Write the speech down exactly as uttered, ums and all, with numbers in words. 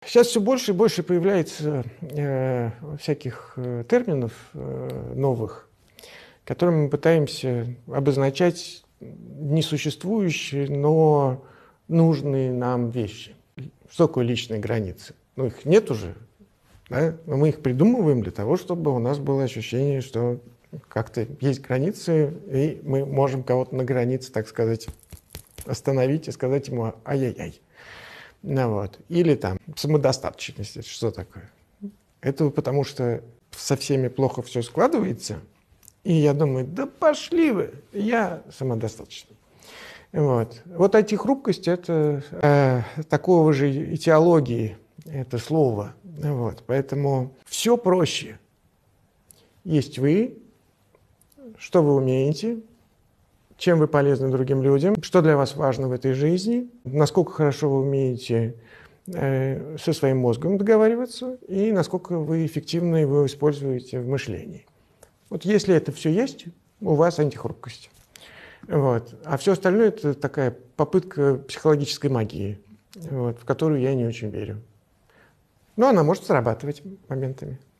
Сейчас все больше и больше появляется э, всяких э, терминов э, новых, которыми мы пытаемся обозначать несуществующие, но нужные нам вещи. Что такое личные границы? Ну, их нет уже, да? Но мы их придумываем для того, чтобы у нас было ощущение, что как-то есть границы, и мы можем кого-то на границе, так сказать, остановить и сказать ему «ай-яй-яй». Ну, вот. Или там самодостаточность. Это что такое? Это потому что со всеми плохо все складывается, и я думаю, да пошли вы, я самодостаточный. Вот, вот антихрупкость – это э, такого же этиологии, это слово. Вот, поэтому все проще. Есть вы, что вы умеете, чем вы полезны другим людям, что для вас важно в этой жизни, насколько хорошо вы умеете э, со своим мозгом договариваться и насколько вы эффективно его используете в мышлении. Вот если это все есть, у вас антихрупкость. Вот. А все остальное – это такая попытка психологической магии, вот, в которую я не очень верю. Но она может срабатывать моментами.